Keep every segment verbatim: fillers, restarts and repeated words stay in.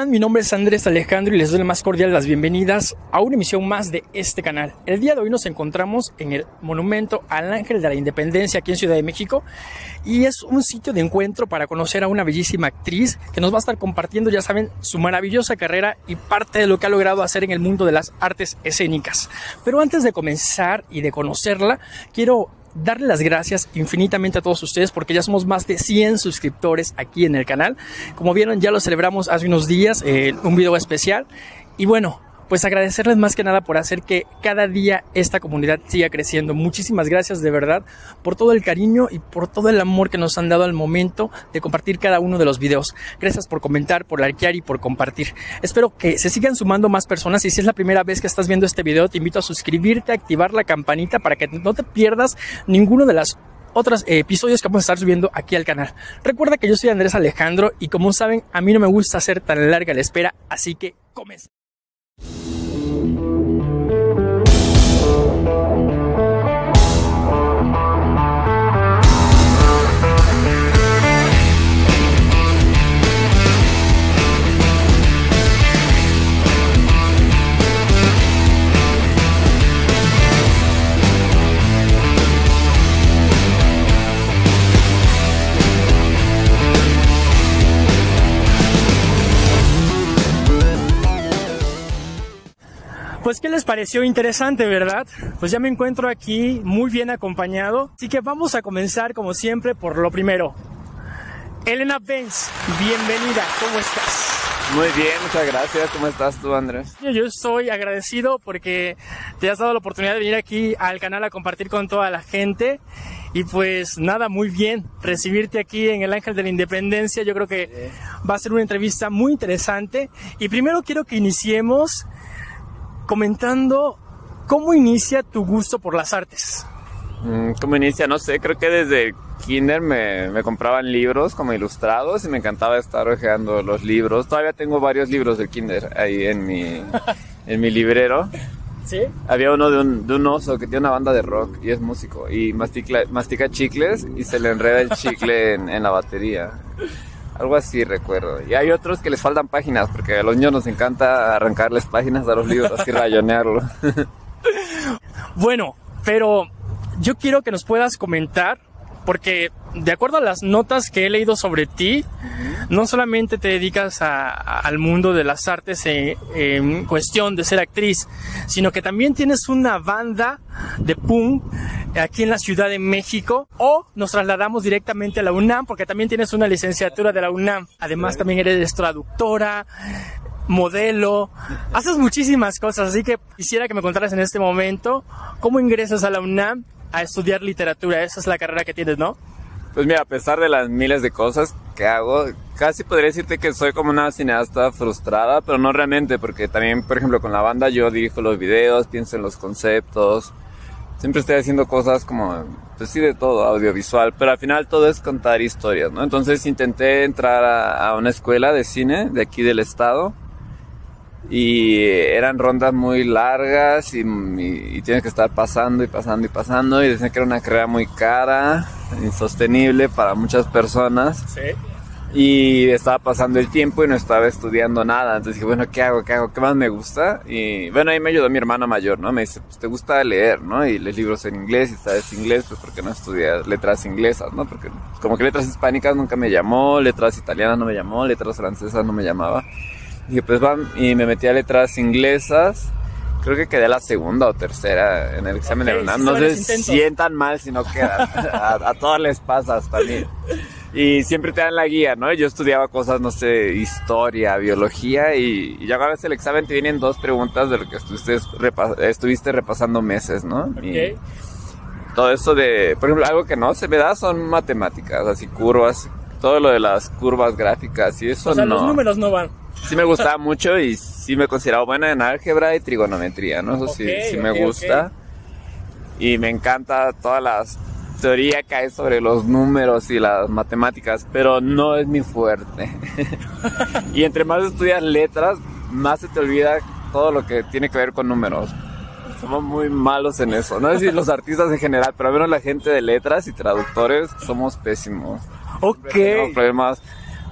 están? Mi nombre es Andrés Alejandro y les doy la más cordial las bienvenidas a una emisión más de este canal. El día de hoy nos encontramos en el Monumento al Ángel de la Independencia aquí en Ciudad de México y es un sitio de encuentro para conocer a una bellísima actriz que nos va a estar compartiendo, ya saben, su maravillosa carrera y parte de lo que ha logrado hacer en el mundo de las artes escénicas. Pero antes de comenzar y de conocerla, quiero darle las gracias infinitamente a todos ustedes porque ya somos más de cien suscriptores aquí en el canal. Como vieron, ya lo celebramos hace unos días, eh, un video especial. Y bueno, pues agradecerles más que nada por hacer que cada día esta comunidad siga creciendo. Muchísimas gracias de verdad por todo el cariño y por todo el amor que nos han dado al momento de compartir cada uno de los videos. Gracias por comentar, por likear y por compartir. Espero que se sigan sumando más personas y si es la primera vez que estás viendo este video, te invito a suscribirte, a activar la campanita para que no te pierdas ninguno de las otros eh, episodios que vamos a estar subiendo aquí al canal. Recuerda que yo soy Andrés Alejandro y como saben, a mí no me gusta hacer tan larga la espera, así que comencemos. Pues, ¿qué les pareció interesante, verdad? Pues ya me encuentro aquí muy bien acompañado, así que vamos a comenzar como siempre por lo primero. Elena Benz, bienvenida, ¿cómo estás? Muy bien, muchas gracias. ¿Cómo estás tú, Andrés? Yo estoy agradecido porque te has dado la oportunidad de venir aquí al canal a compartir con toda la gente. Y pues nada, muy bien recibirte aquí en el Ángel de la Independencia. Yo creo que va a ser una entrevista muy interesante. Y primero quiero que iniciemos comentando cómo inicia tu gusto por las artes. ¿Cómo inicia? No sé, creo que desde el kinder me, me compraban libros como ilustrados y me encantaba estar hojeando los libros. Todavía tengo varios libros del kinder ahí en mi, en mi librero. ¿Sí? Había uno de un, de un oso que tiene una banda de rock y es músico y mastica, mastica chicles y se le enreda el chicle en, en la batería. Algo así recuerdo. Y hay otros que les faltan páginas, porque a los niños nos encanta arrancarles páginas a los libros, así rayonearlo. Bueno, pero yo quiero que nos puedas comentar, porque de acuerdo a las notas que he leído sobre ti, uh-huh. no solamente te dedicas a, a, al mundo de las artes en, en cuestión de ser actriz, sino que también tienes una banda de punk aquí en la Ciudad de México, o nos trasladamos directamente a la UNAM, porque también tienes una licenciatura de la UNAM. Además, también eres traductora, modelo, haces muchísimas cosas, así que quisiera que me contaras en este momento cómo ingresas a la UNAM a estudiar literatura. Esa es la carrera que tienes, ¿no? Pues mira, a pesar de las miles de cosas que hago, casi podría decirte que soy como una cineasta frustrada, pero no realmente, porque también, por ejemplo, con la banda yo dirijo los videos, pienso en los conceptos, siempre estoy haciendo cosas como, pues sí, de todo, audiovisual, pero al final todo es contar historias, ¿no? Entonces intenté entrar a, a una escuela de cine de aquí del estado, y eran rondas muy largas y, y, y tienes que estar pasando y pasando y pasando y decían que era una carrera muy cara, insostenible para muchas personas. Sí. Y estaba pasando el tiempo y no estaba estudiando nada, entonces dije, bueno, ¿qué hago? ¿Qué hago? ¿Qué más me gusta? Y bueno, ahí me ayudó mi hermana mayor, ¿no? Me dice, pues te gusta leer, ¿no? Y lees libros en inglés y sabes inglés, pues ¿por qué no estudias letras inglesas, no? Porque como que letras hispánicas nunca me llamó, letras italianas no me llamó, letras francesas no me llamaba. Y pues van, y me metí a letras inglesas. Creo que quedé la segunda o tercera en el examen okay, de la UNAM. No se sientan mal si no quedan. A, a todos les pasa hasta a mí. Y siempre te dan la guía, ¿no? Yo estudiaba cosas, no sé, historia, biología. Y, y ya cuando haces el examen te vienen dos preguntas de lo que estuviste, repas, estuviste repasando meses, ¿no? Okay. Y todo eso de, por ejemplo, algo que no se me da son matemáticas, así curvas. Todo lo de las curvas gráficas y eso no. O sea, no. Los números no van. Sí me gustaba mucho y sí me consideraba buena en álgebra y trigonometría, ¿no? Eso sí, okay, sí me okay, gusta. Okay. Y me encanta toda la teoría que hay sobre los números y las matemáticas, pero no es mi fuerte. Y entre más estudias letras, más se te olvida todo lo que tiene que ver con números. Somos muy malos en eso. No sé si los artistas en general, pero al menos la gente de letras y traductores somos pésimos. Ok. Tenemos problemas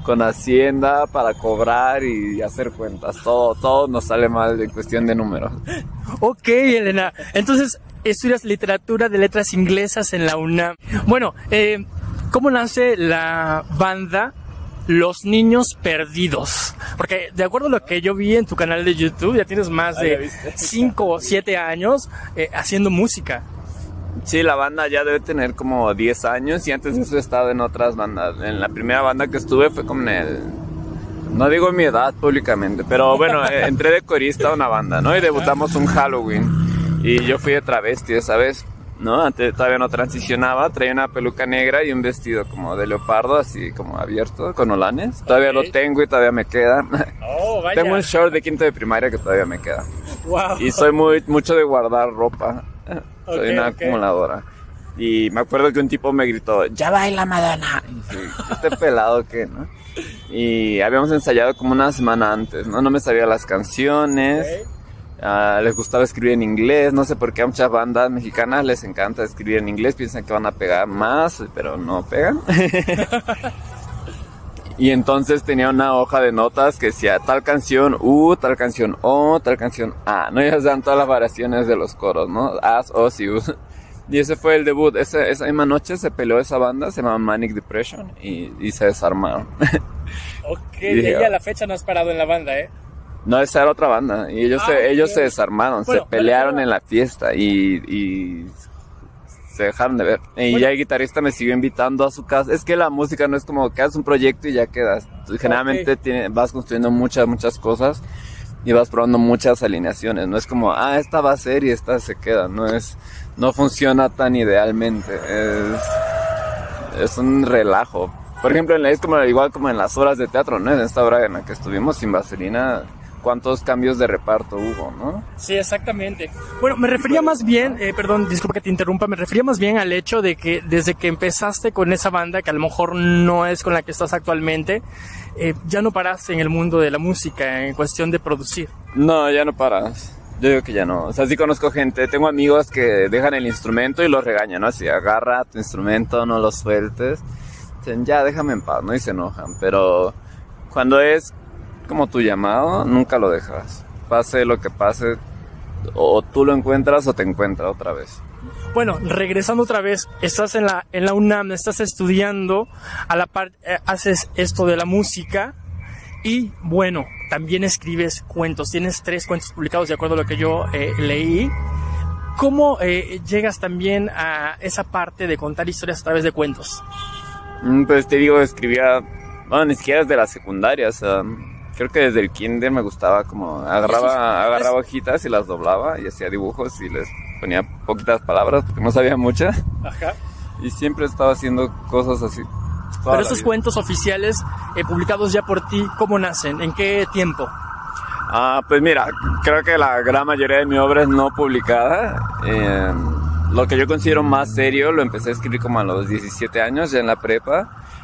con Hacienda para cobrar y hacer cuentas. Todo, todo nos sale mal en cuestión de números. Ok, Elena. Entonces, estudias literatura de letras inglesas en la UNAM. Bueno, eh, ¿cómo nace la banda Los Niños Perdidos? Porque de acuerdo a lo que yo vi en tu canal de YouTube, ya tienes más de cinco o siete años eh, haciendo música. Sí, la banda ya debe tener como diez años y antes de eso he estado en otras bandas. En la primera banda que estuve fue como en el... No digo mi edad públicamente, pero bueno, entré de corista a una banda, ¿no? Y debutamos un Halloween. Y yo fui de travesti esa vez, ¿no? Antes todavía no transicionaba, traía una peluca negra y un vestido como de leopardo, así como abierto, con holanes. Todavía okay. Lo tengo y todavía me queda. Oh, vaya. Tengo un short de quinto de primaria que todavía me queda. Wow. Y soy muy mucho de guardar ropa. Soy okay, una okay. acumuladora. Y me acuerdo que un tipo me gritó, ¡ya baila Madonna! Y sí, este pelado que, ¿no? Y habíamos ensayado como una semana antes, ¿no? No me sabía las canciones. Okay. Uh, les gustaba escribir en inglés, no sé por qué a muchas bandas mexicanas les encanta escribir en inglés, piensan que van a pegar más, pero no pegan. Y entonces tenía una hoja de notas que decía tal canción U, tal canción O, tal canción A, ¿no? Y ellos dan todas las variaciones de los coros, ¿no? As, Os y U. Y ese fue el debut. Ese, esa misma noche se peleó esa banda, se llama Manic Depression, y, y se desarmaron. Ok, y de ahí a la fecha no has parado en la banda, ¿eh? No, esa era otra banda, y ellos, ah, se, okay. ellos se desarmaron, bueno, se pelearon en la fiesta y, y se dejaron de ver. Y bueno. Ya el guitarrista me siguió invitando a su casa. Es que la música no es como que haces un proyecto y ya quedas. Generalmente okay. tiene, vas construyendo muchas, muchas cosas y vas probando muchas alineaciones. No es como, ah, esta va a ser y esta se queda. No es, no funciona tan idealmente. Es, es un relajo. Por ejemplo, es como, igual como en las obras de teatro, ¿no? En esta obra en la que estuvimos, Sin Vaselina, cuántos cambios de reparto hubo, ¿no? Sí, exactamente. Bueno, me refería más bien, eh, perdón, disculpa que te interrumpa, me refería más bien al hecho de que desde que empezaste con esa banda, que a lo mejor no es con la que estás actualmente, eh, ya no paraste en el mundo de la música, en cuestión de producir. No, ya no paras. Yo digo que ya no. O sea, sí conozco gente, tengo amigos que dejan el instrumento y los regañan, ¿no? Así, agarra tu instrumento, no lo sueltes. Dicen, ya, déjame en paz, ¿no? Y se enojan. Pero cuando es como tu llamado, nunca lo dejas. Pase lo que pase, o tú lo encuentras o te encuentra otra vez. Bueno, regresando otra vez, estás en la, en la UNAM, estás estudiando, a la par eh, haces esto de la música y, bueno, también escribes cuentos. Tienes tres cuentos publicados de acuerdo a lo que yo eh, leí. ¿Cómo eh, llegas también a esa parte de contar historias a través de cuentos? Pues te digo, escribía, bueno, ni siquiera desde la secundaria, o sea, creo que desde el kinder me gustaba como, agarraba, agarraba hojitas y las doblaba y hacía dibujos y les ponía poquitas palabras porque no sabía muchas. Ajá. Y siempre estaba haciendo cosas así. Pero esos cuentos oficiales eh, publicados ya por ti, ¿cómo nacen? ¿En qué tiempo? Ah, pues mira, creo que la gran mayoría de mi obra es no publicada. Eh, Lo que yo considero más serio lo empecé a escribir como a los diecisiete años, ya en la prepa.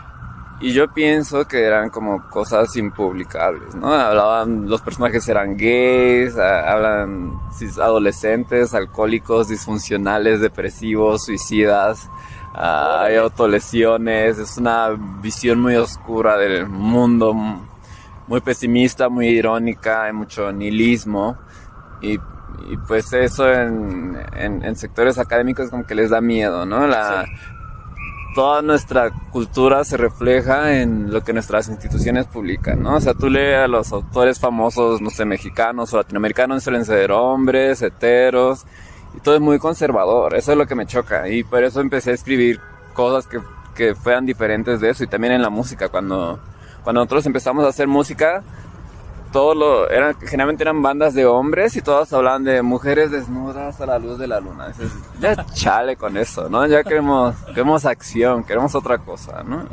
Y yo pienso que eran como cosas impublicables, ¿no? Hablaban, los personajes eran gays, hablan adolescentes, alcohólicos, disfuncionales, depresivos, suicidas. Uh, hay autolesiones, es una visión muy oscura del mundo, muy pesimista, muy irónica, hay mucho nihilismo. Y Y pues eso en, en, en sectores académicos como que les da miedo, ¿no? La, sí. Toda nuestra cultura se refleja en lo que nuestras instituciones publican, ¿no? O sea, tú lees a los autores famosos, no sé, mexicanos o latinoamericanos, suelen ser hombres, heteros, y todo es muy conservador, eso es lo que me choca. Y por eso empecé a escribir cosas que, que fueran diferentes de eso, y también en la música, cuando, cuando nosotros empezamos a hacer música, todos lo, eran, generalmente eran bandas de hombres y todos hablaban de mujeres desnudas a la luz de la luna. Dices, ya chale con eso, ¿no? Ya queremos, queremos acción, queremos otra cosa, ¿no?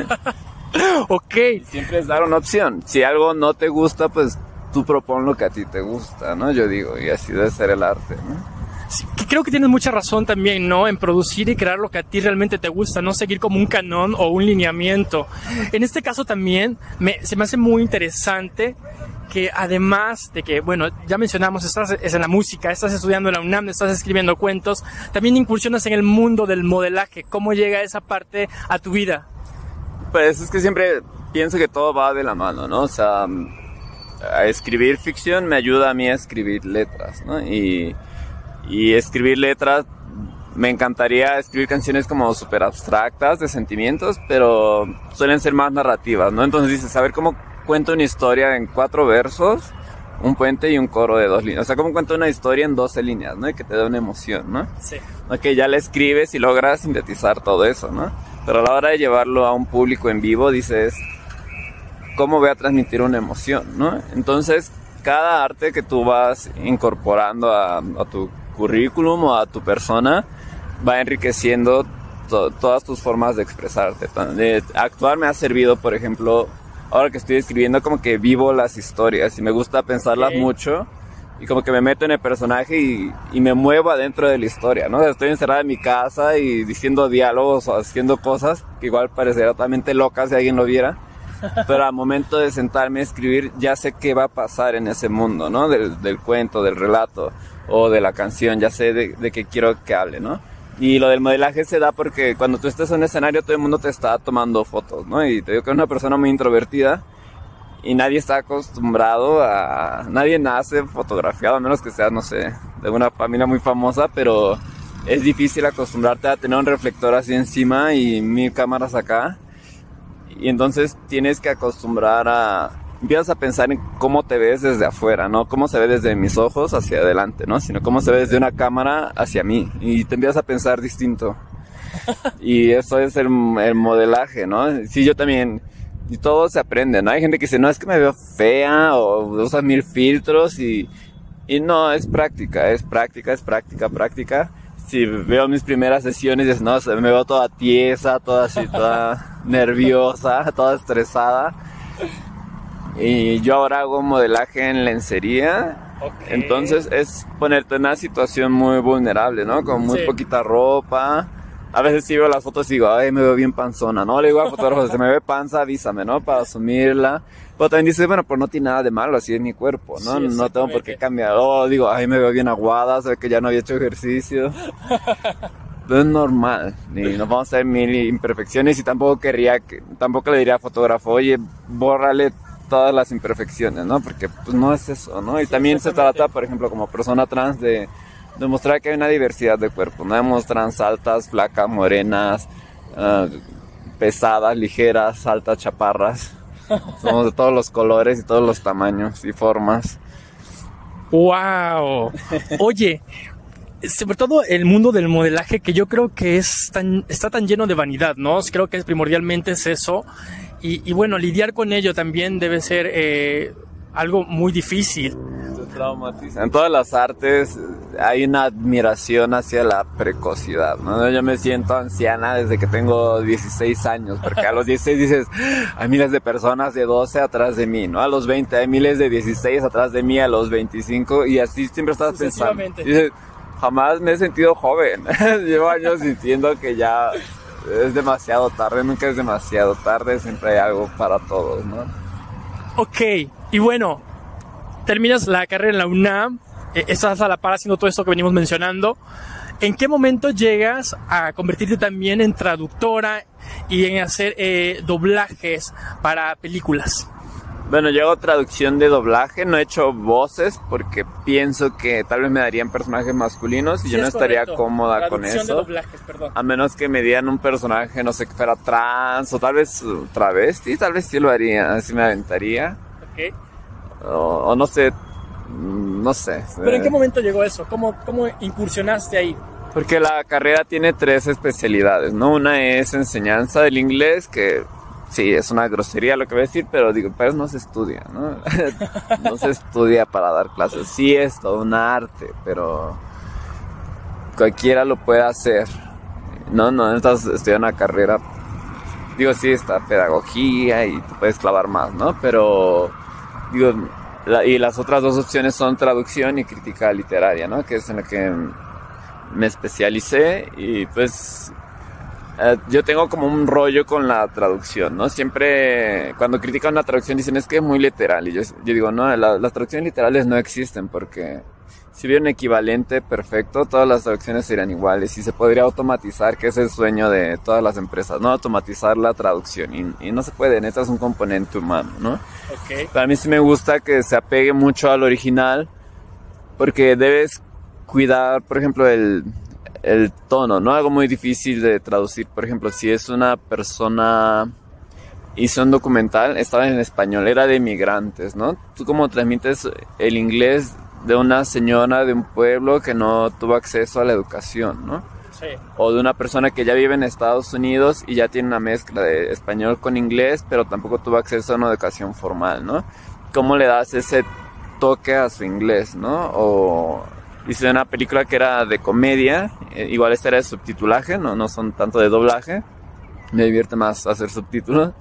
Ok. Y siempre es dar una opción. Si algo no te gusta, pues tú propon lo que a ti te gusta, ¿no? Yo digo, y así debe ser el arte, ¿no? Sí, creo que tienes mucha razón también, ¿no? En producir y crear lo que a ti realmente te gusta, no seguir como un canon o un lineamiento. En este caso también me, se me hace muy interesante que además de que, bueno, ya mencionamos, estás en la música, estás estudiando en la UNAM, estás escribiendo cuentos, también incursionas en el mundo del modelaje. ¿Cómo llega esa parte a tu vida? Pues es que siempre pienso que todo va de la mano, ¿no? O sea, a escribir ficción me ayuda a mí a escribir letras, ¿no? Y, y escribir letras, me encantaría escribir canciones como súper abstractas de sentimientos, pero suelen ser más narrativas, ¿no? Entonces dices, saber cómo cuento una historia en cuatro versos, un puente y un coro de dos líneas. O sea, cómo cuento una historia en doce líneas, ¿no? Y que te da una emoción, ¿no? Sí. Ok, ya la escribes y logras sintetizar todo eso, ¿no? Pero a la hora de llevarlo a un público en vivo, dices, ¿cómo voy a transmitir una emoción, ¿no? Entonces, cada arte que tú vas incorporando a, a tu currículum o a tu persona va enriqueciendo to- todas tus formas de expresarte. De actuar me ha servido, por ejemplo, ahora que estoy escribiendo, como que vivo las historias y me gusta pensarlas Okay. mucho y como que me meto en el personaje y, y me muevo adentro de la historia, ¿no? O sea, estoy encerrada en mi casa y diciendo diálogos o haciendo cosas que igual parecería totalmente locas si alguien lo viera. Pero al momento de sentarme a escribir ya sé qué va a pasar en ese mundo, ¿no? Del, del cuento, del relato o de la canción, ya sé de, de qué quiero que hable, ¿no? Y lo del modelaje se da porque cuando tú estés en un escenario todo el mundo te está tomando fotos, ¿no? Y te digo que es una persona muy introvertida y nadie está acostumbrado a... Nadie nace fotografiado, a menos que seas, no sé, de una familia muy famosa, pero es difícil acostumbrarte a tener un reflector así encima y mil cámaras acá. Y entonces tienes que acostumbrar a... Empiezas a pensar en cómo te ves desde afuera, no cómo se ve desde mis ojos hacia adelante, ¿no? Sino cómo se ve desde una cámara hacia mí. Y te empiezas a pensar distinto. Y eso es el, el modelaje, ¿no? Sí, yo también... Y todo se aprende, ¿no? Hay gente que dice, no, es que me veo fea o usas mil filtros y... Y no, es práctica, es práctica, es práctica, práctica. Si veo mis primeras sesiones, dices, no, me veo toda tiesa, toda así, toda nerviosa, toda estresada. Y yo ahora hago modelaje en lencería. Okay. Entonces es ponerte en una situación muy vulnerable, ¿no? Con muy Sí. poquita ropa. A veces sí veo las fotos y digo, ay, me veo bien panzona, ¿no? Le digo al fotógrafo, si me ve panza, avísame, ¿no? Para asumirla. Pero también dice, bueno, pues no tiene nada de malo, así es mi cuerpo, ¿no? Sí, no tengo por qué cambiar. O digo, ay, me veo bien aguada, se ve que ya no había hecho ejercicio. No es normal, y nos vamos a ver mil imperfecciones y tampoco querría, que, tampoco le diría al fotógrafo, oye, bórrale todas las imperfecciones, ¿no? Porque pues no es eso, ¿no? Y Sí, también se trata, por ejemplo, como persona trans de demostrar que hay una diversidad de cuerpo, no vemos trans altas, flacas, morenas, uh, pesadas, ligeras, altas, chaparras. Somos de todos los colores y todos los tamaños y formas. ¡Wow! Oye, sobre todo el mundo del modelaje, que yo creo que es tan, está tan lleno de vanidad, ¿no? Creo que es, primordialmente es eso. Y, y bueno, lidiar con ello también debe ser eh, algo muy difícil. En todas las artes hay una admiración hacia la precocidad, ¿no? Yo me siento anciana desde que tengo dieciséis años, porque a los dieciséis dices, hay miles de personas de doce atrás de mí, ¿no? A los veinte hay miles de dieciséis atrás de mí, a los veinticinco, y así siempre estás pensando. Dices, jamás me he sentido joven. Llevo años sintiendo que ya es demasiado tarde, nunca es demasiado tarde, siempre hay algo para todos, ¿no? Ok, y bueno, terminas la carrera en la UNAM, eh, estás a la par haciendo todo esto que venimos mencionando. ¿En qué momento llegas a convertirte también en traductora y en hacer eh, doblajes para películas? Bueno, yo hago traducción de doblaje, no he hecho voces porque pienso que tal vez me darían personajes masculinos y Sí, yo no es estaría correcto. cómoda Traducción con eso. de doblajes, perdón. A menos que me dieran un personaje, no sé, que fuera trans o tal vez travesti, tal vez sí lo haría, así me aventaría. Ok. O, o no sé, no sé. ¿Pero en qué momento llegó eso? ¿Cómo, cómo incursionaste ahí? Porque la carrera tiene tres especialidades, ¿no? Una es enseñanza del inglés, que sí, es una grosería lo que voy a decir, pero digo, pero no se estudia, ¿no? No se estudia para dar clases. Sí es todo un arte, pero cualquiera lo puede hacer. No, no necesitas estudiar una carrera. Digo, sí, está pedagogía y te puedes clavar más, ¿no? Pero, digo, la, y las otras dos opciones son traducción y crítica literaria, ¿no? Que es en la que me especialicé y pues eh, yo tengo como un rollo con la traducción, ¿no? Siempre cuando critican una traducción dicen es que es muy literal y yo, yo digo, no, la, las traducciones literales no existen porque si hubiera un equivalente perfecto, todas las traducciones serían iguales y se podría automatizar, que es el sueño de todas las empresas, ¿no? Automatizar la traducción y, y no se puede, neta es un componente humano, ¿no? Okay. Para mí sí me gusta que se apegue mucho al original porque debes cuidar, por ejemplo, el, el tono, ¿no? Algo muy difícil de traducir, por ejemplo, si es una persona... hizo un documental, estaba en español, era de migrantes, ¿no? Tú como transmites el inglés de una señora de un pueblo que no tuvo acceso a la educación, ¿no? Sí. O de una persona que ya vive en Estados Unidos y ya tiene una mezcla de español con inglés, pero tampoco tuvo acceso a una educación formal, ¿no? ¿Cómo le das ese toque a su inglés, ¿no? O hice una película que era de comedia, eh, igual esta era de subtitulaje, no, no son tanto de doblaje. Me divierte más hacer subtítulos.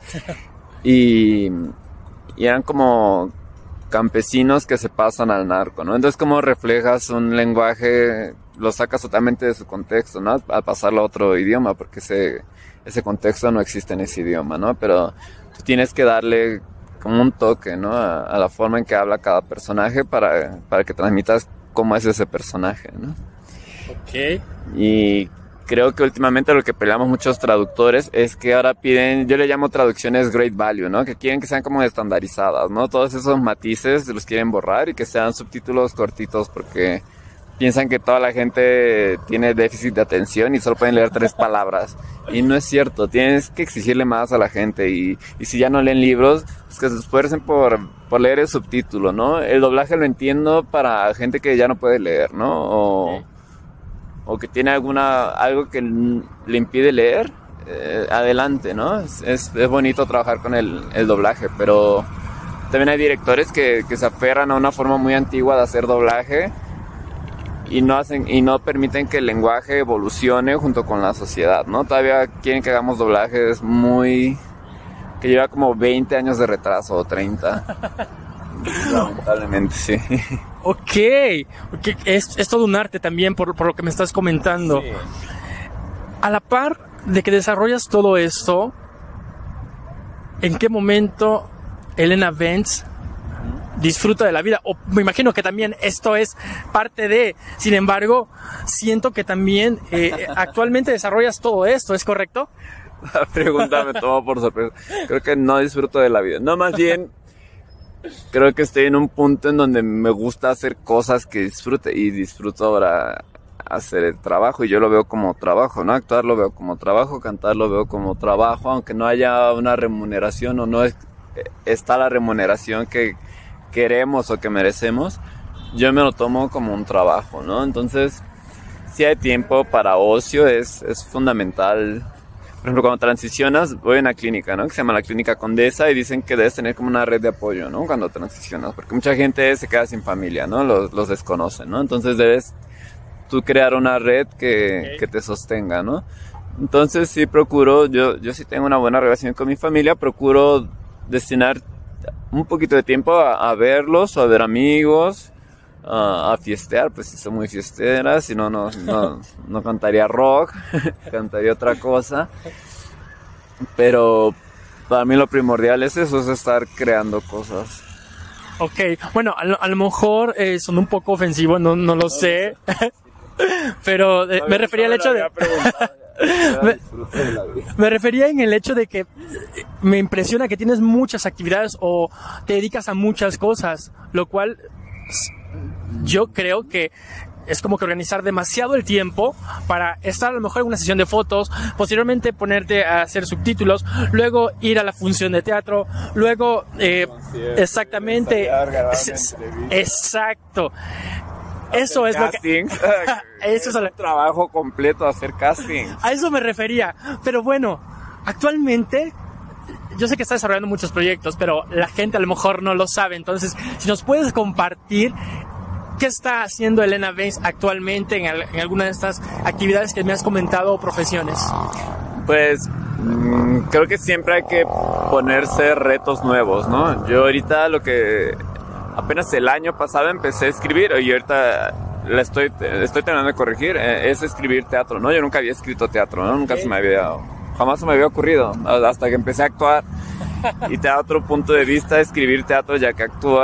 Y, y eran como campesinos que se pasan al narco, ¿no? Entonces, ¿cómo reflejas un lenguaje? Lo sacas totalmente de su contexto, ¿no? Al pasarlo a otro idioma, porque ese, ese contexto no existe en ese idioma, ¿no? Pero tú tienes que darle como un toque, ¿no? A, a la forma en que habla cada personaje para, para que transmitas cómo es ese personaje, ¿no? Ok. Y creo que últimamente lo que peleamos muchos traductores es que ahora piden, yo le llamo traducciones great value, ¿no? Que quieren que sean como estandarizadas, ¿no? Todos esos matices los quieren borrar y que sean subtítulos cortitos porque piensan que toda la gente tiene déficit de atención y solo pueden leer tres palabras. Y no es cierto, tienes que exigirle más a la gente y, y si ya no leen libros, pues que se esfuercen por, por leer el subtítulo, ¿no? El doblaje lo entiendo para gente que ya no puede leer, ¿no? O... Sí. o que tiene alguna algo que le impide leer, eh, adelante, ¿no? Es, es, es bonito trabajar con el, el doblaje, pero también hay directores que, que se aferran a una forma muy antigua de hacer doblaje y no hacen y no permiten que el lenguaje evolucione junto con la sociedad, ¿no? Todavía quieren que hagamos doblajes muy... que lleva como veinte años de retraso o treinta. Lamentablemente, sí. Ok, okay. Es, es todo un arte también por, por lo que me estás comentando. Sí. A la par de que desarrollas todo esto, ¿en qué momento Elena Benz disfruta de la vida? O me imagino que también esto es parte de, sin embargo, siento que también eh, actualmente desarrollas todo esto, ¿es correcto? La pregunta me tomó por sorpresa. Creo que no disfruto de la vida. No, más bien... creo que estoy en un punto en donde me gusta hacer cosas que disfrute y disfruto ahora hacer el trabajo y yo lo veo como trabajo, ¿no? Actuar lo veo como trabajo, cantar lo veo como trabajo, aunque no haya una remuneración o no es, está la remuneración que queremos o que merecemos, yo me lo tomo como un trabajo, ¿no? Entonces, si hay tiempo para ocio es, es fundamental. Por ejemplo, cuando transicionas, voy a una clínica, ¿no? Que se llama la Clínica Condesa y dicen que debes tener como una red de apoyo, ¿no? Cuando transicionas, porque mucha gente se queda sin familia, ¿no? Los, los desconocen, ¿no? Entonces debes tú crear una red que, okay. que te sostenga, ¿no? Entonces sí procuro, yo, yo sí tengo una buena relación con mi familia, procuro destinar un poquito de tiempo a, a verlos o a ver amigos, a, a fiestear, pues si son muy fiesteras, si no, no, no, no cantaría rock, cantaría otra cosa, pero para mí lo primordial es eso, es estar creando cosas. Ok, bueno, a lo, a lo mejor eh, son un poco ofensivo, no, no lo sé, pero eh, me refería al hecho de... Me, me refería en el hecho de que me impresiona que tienes muchas actividades o te dedicas a muchas cosas, lo cual yo creo que es como que organizar demasiado el tiempo para estar a lo mejor en una sesión de fotos, posteriormente ponerte a hacer subtítulos, luego ir a la función de teatro, luego eh, exactamente es, exacto. Eso es casting. Lo que... eso es el trabajo completo, hacer casting. A eso me refería. Pero bueno, actualmente yo sé que estás desarrollando muchos proyectos, pero la gente a lo mejor no lo sabe. Entonces, si nos puedes compartir qué está haciendo Elena Benz actualmente en, el, en alguna de estas actividades que me has comentado o profesiones. Pues mmm, creo que siempre hay que ponerse retos nuevos, ¿no? Yo ahorita lo que... apenas el año pasado empecé a escribir y ahorita la estoy, estoy terminando de corregir, es escribir teatro, ¿no? Yo nunca había escrito teatro, ¿no? Nunca okay. se me había, jamás se me había ocurrido, hasta que empecé a actuar y te da otro punto de vista escribir teatro ya que actúas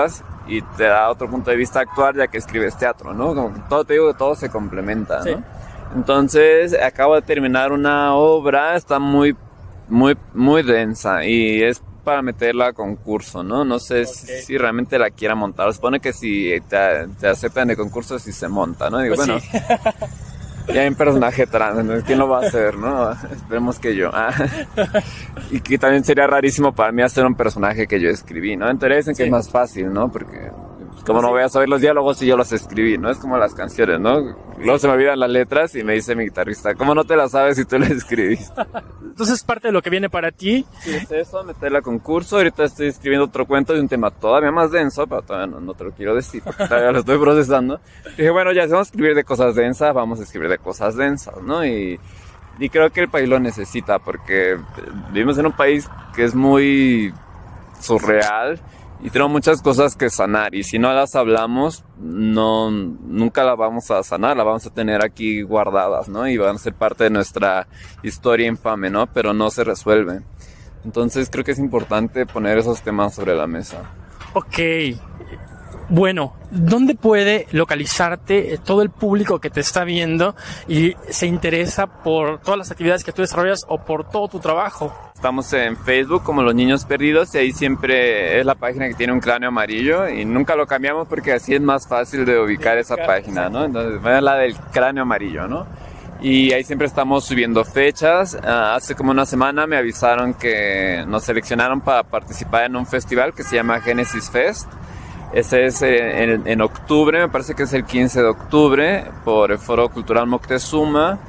y te da otro punto de vista actuar ya que escribes teatro, ¿no? Como que todo, te digo que todo se complementa, ¿no? Sí. Entonces, acabo de terminar una obra, está muy, muy, muy densa y es para meterla a concurso, ¿no? No sé okay. si, si realmente la quiera montar. Supone que si te, te aceptan de concurso, si se monta, ¿no? Digo, pues bueno, sí. Ya hay un personaje trans, ¿no? ¿Quién lo va a hacer, no? Esperemos que yo. Ah. Y que también sería rarísimo para mí hacer un personaje que yo escribí, ¿no? Entonces dicen que sí. Es más fácil, ¿no? Porque como no voy a saber los diálogos si yo los escribí, ¿no? Es como las canciones, ¿no? Luego se me olvidan las letras y me dice mi guitarrista, ¿cómo no te las sabes si tú las escribiste? Entonces parte de lo que viene para ti. Sí, es eso, meterla a concurso. Ahorita estoy escribiendo otro cuento de un tema todavía más denso, pero todavía no, no te lo quiero decir, porque todavía lo estoy procesando. Dije, bueno, ya si vamos a escribir de cosas densas, vamos a escribir de cosas densas, ¿no? Y, y creo que el país lo necesita, porque vivimos en un país que es muy surreal, y tenemos muchas cosas que sanar, y si no las hablamos, no, nunca las vamos a sanar, las vamos a tener aquí guardadas, ¿no? Y van a ser parte de nuestra historia infame, ¿no? Pero no se resuelven. Entonces creo que es importante poner esos temas sobre la mesa. Ok. Bueno, ¿dónde puede localizarte todo el público que te está viendo y se interesa por todas las actividades que tú desarrollas o por todo tu trabajo? Estamos en Facebook como Los Niños Perdidos y ahí siempre es la página que tiene un cráneo amarillo y nunca lo cambiamos porque así es más fácil de ubicar esa página, ¿no? Entonces, es la del cráneo amarillo, ¿no? Y ahí siempre estamos subiendo fechas. Uh, hace como una semana me avisaron que nos seleccionaron para participar en un festival que se llama Genesis Fest. Ese es en, en octubre, me parece que es el quince de octubre, por el Foro Cultural Moctezuma.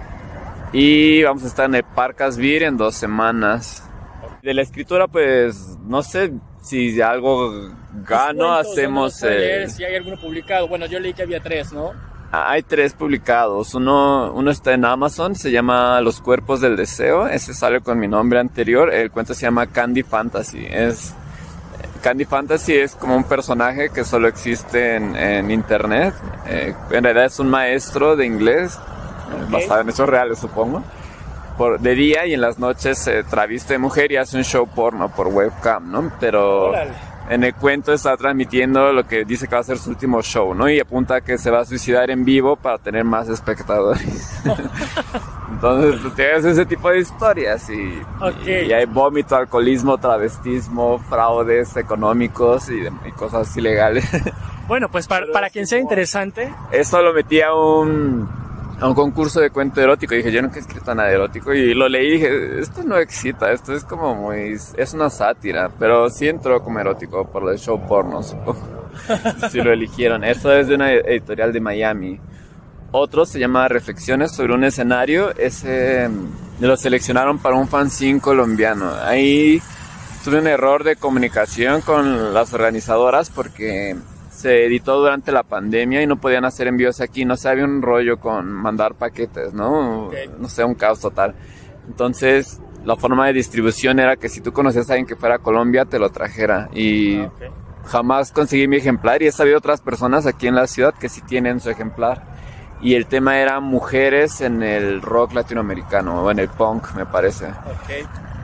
Y vamos a estar en el Parque Asbir en dos semanas. De la escritura, pues, no sé si algo gano, hacemos... No leer, si hay alguno publicado. Bueno, yo leí que había tres, ¿no? Hay tres publicados. Uno, uno está en Amazon, se llama Los Cuerpos del Deseo. Ese sale con mi nombre anterior. El cuento se llama Candy Fantasy. Es... Candy Fantasy es como un personaje que solo existe en, en internet. Eh, en realidad es un maestro de inglés, okay. basado en hechos reales, supongo. Por, de día y en las noches se traviste de mujer y hace un show porno por webcam, ¿no? Pero Órale. En el cuento está transmitiendo lo que dice que va a ser su último show, ¿no? Y apunta a que se va a suicidar en vivo para tener más espectadores. Entonces, pues, tienes ese tipo de historias y, okay. y, y hay vómito, alcoholismo, travestismo, fraudes económicos y, y cosas ilegales. Bueno, pues para, para quien sea interesante. Eso lo metí a un, a un concurso de cuento erótico y dije, yo nunca he escrito nada erótico y lo leí y dije, esto no excita, esto es como muy, es una sátira, pero sí entró como erótico por el show porno, supongo. Si lo eligieron. Eso es de una editorial de Miami. Otro se llama Reflexiones sobre un escenario. Ese lo seleccionaron para un fanzine colombiano. Ahí tuve un error de comunicación con las organizadoras porque se editó durante la pandemia y no podían hacer envíos aquí. No sé, había un rollo con mandar paquetes, ¿no? Okay. No sé, un caos total. Entonces, la forma de distribución era que si tú conocías a alguien que fuera a Colombia, te lo trajera. Y okay. jamás conseguí mi ejemplar y he sabido otras personas aquí en la ciudad que sí tienen su ejemplar. Y el tema era mujeres en el rock latinoamericano, o en el punk, me parece. Okay.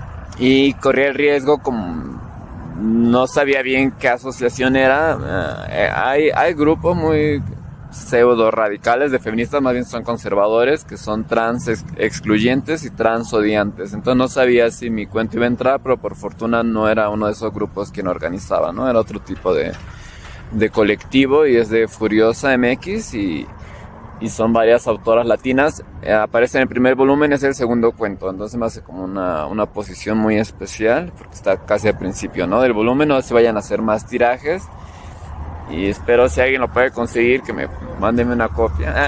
Y corría el riesgo, como no sabía bien qué asociación era. Uh, hay, hay grupos muy pseudo radicales de feministas, más bien son conservadores, que son trans ex excluyentes y trans odiantes. Entonces no sabía si mi cuento iba a entrar, pero por fortuna no era uno de esos grupos quien organizaba, ¿no? Era otro tipo de, de colectivo y es de Furiosa M X y... y son varias autoras latinas, eh, aparece en el primer volumen, es el segundo cuento, entonces me hace como una, una posición muy especial, porque está casi al principio, ¿no? Del volumen, no sé si vayan a hacer más tirajes, y espero si alguien lo puede conseguir, que me mándenme una copia.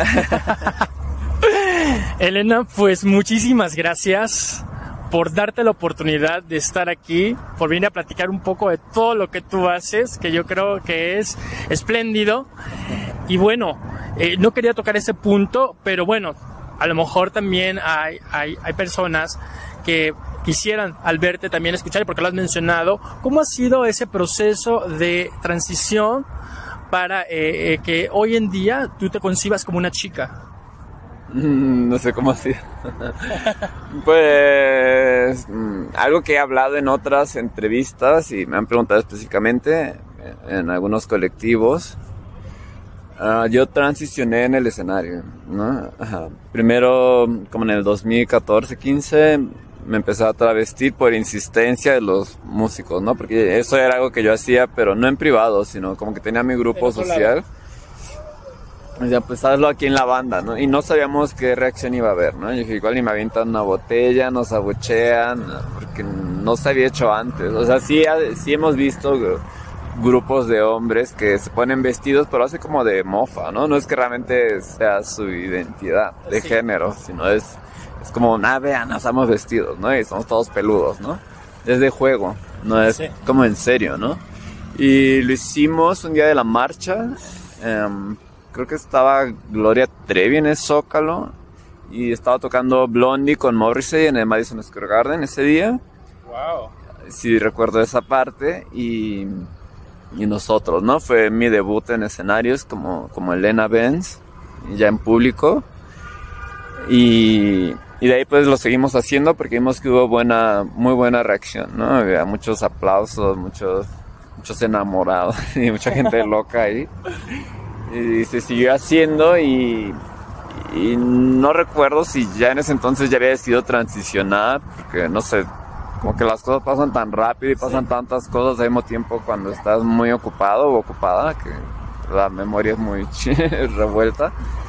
Elena, pues muchísimas gracias por darte la oportunidad de estar aquí, por venir a platicar un poco de todo lo que tú haces, que yo creo que es espléndido. Y bueno, eh, no quería tocar ese punto, pero bueno, a lo mejor también hay, hay, hay personas que quisieran al verte también escuchar, porque lo has mencionado, ¿cómo ha sido ese proceso de transición para eh, eh, que hoy en día tú te concibas como una chica? No sé cómo así. Pues algo que he hablado en otras entrevistas y me han preguntado específicamente, en algunos colectivos. Uh, yo transicioné en el escenario, ¿no? Ajá. Primero, como en el dos mil catorce, quince, me empecé a travestir por insistencia de los músicos, ¿no? Porque eso era algo que yo hacía, pero no en privado, sino como que tenía mi grupo social. O sea, pues hazlo aquí en la banda, ¿no? Y no sabíamos qué reacción iba a haber, ¿no? Yo dije, igual ni me avientan una botella, nos abuchean, porque no se había hecho antes. O sea, sí, sí hemos visto grupos de hombres que se ponen vestidos, pero hace como de mofa, ¿no? No es que realmente sea su identidad de sí. género, sino es, es como, ah, vean, nos estamos vestidos, ¿no? Y somos todos peludos, ¿no? Es de juego, no es sí. como en serio, ¿no? Y lo hicimos un día de la marcha, um, creo que estaba Gloria Trevi en el Zócalo, y estaba tocando Blondie con Morrissey en el Madison Square Garden ese día. Wow. Sí, recuerdo esa parte, y... y nosotros, ¿no? Fue mi debut en escenarios como, como Elena Benz, ya en público. Y, y de ahí pues lo seguimos haciendo porque vimos que hubo buena, muy buena reacción, ¿no? Había muchos aplausos, muchos, muchos enamorados y mucha gente loca ahí. Y se siguió haciendo y, y no recuerdo si ya en ese entonces ya había decidido transicionar, porque no sé, como que las cosas pasan tan rápido y pasan sí. tantas cosas al mismo tiempo cuando estás muy ocupado o ocupada, que la memoria es muy revuelta.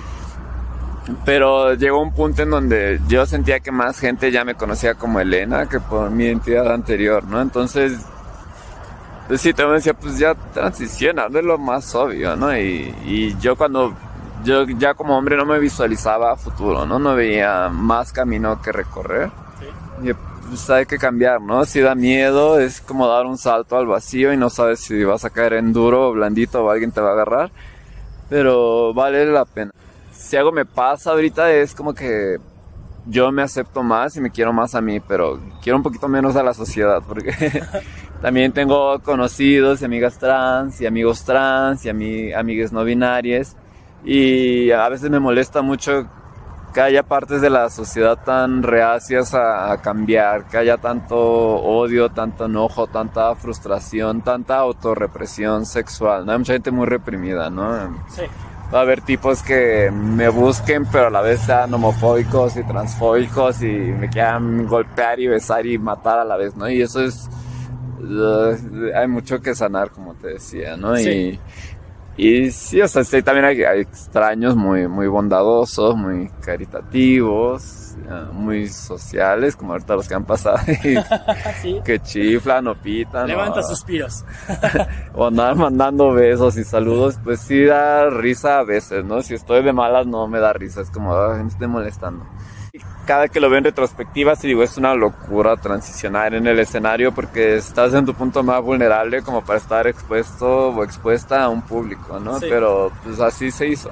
Pero llegó un punto en donde yo sentía que más gente ya me conocía como Elena que por mi identidad anterior, ¿no? Entonces, pues sí, también decía, pues ya transiciona, es lo más obvio, ¿no? Y, y yo cuando, yo ya como hombre no me visualizaba a futuro, ¿no? No veía más camino que recorrer. Sí. Y, pues hay que cambiar, ¿no? Si da miedo, es como dar un salto al vacío y no sabes si vas a caer en duro o blandito o alguien te va a agarrar, pero vale la pena. Si algo me pasa ahorita es como que yo me acepto más y me quiero más a mí, pero quiero un poquito menos a la sociedad, porque también tengo conocidos y amigas trans y amigos trans y ami- amigas no binarias, y a veces me molesta mucho que haya partes de la sociedad tan reacias a, a cambiar, que haya tanto odio, tanto enojo, tanta frustración, tanta autorrepresión sexual, ¿no? Hay mucha gente muy reprimida, ¿no? Sí. Va a haber tipos que me busquen, pero a la vez sean homofóbicos y transfóbicos y me quieran golpear y besar y matar a la vez, ¿no? Y eso es... Uh, hay mucho que sanar, como te decía, ¿no? Sí. Y... Y sí, o sea, sí, también hay, hay extraños muy, muy bondadosos, muy caritativos, uh, muy sociales, como ahorita los que han pasado, y ¿sí? que chiflan o pitan. Levanta o, suspiros. O andar mandando besos y saludos, pues sí da risa a veces, ¿no? Si estoy de malas no me da risa, es como, ay, me estoy molestando. Cada que lo veo en retrospectiva, sí digo, es una locura transicionar en el escenario porque estás en tu punto más vulnerable como para estar expuesto o expuesta a un público, ¿no? Sí. Pero pues así se hizo.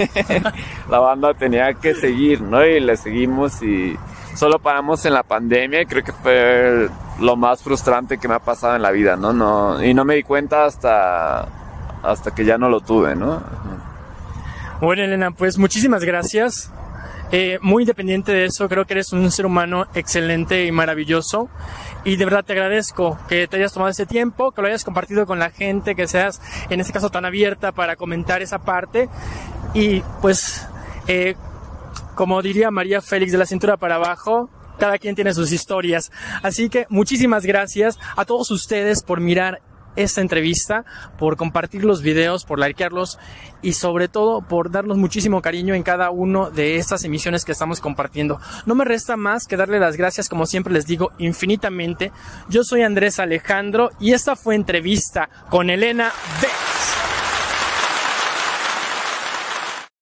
La banda tenía que seguir, ¿no? Y le seguimos y solo paramos en la pandemia y creo que fue lo más frustrante que me ha pasado en la vida, ¿no? no y no me di cuenta hasta, hasta que ya no lo tuve, ¿no? Bueno, Elena, pues muchísimas gracias. Eh, muy independiente de eso, creo que eres un ser humano excelente y maravilloso, y de verdad te agradezco que te hayas tomado ese tiempo, que lo hayas compartido con la gente, que seas en este caso tan abierta para comentar esa parte. Y pues eh, como diría María Félix, de la cintura para abajo, cada quien tiene sus historias. Así que muchísimas gracias a todos ustedes por mirar esta entrevista, por compartir los videos, por likearlos y sobre todo por darnos muchísimo cariño en cada uno de estas emisiones que estamos compartiendo. No me resta más que darle las gracias, como siempre les digo, infinitamente. Yo soy Andrés Alejandro y esta fue entrevista con Elena B.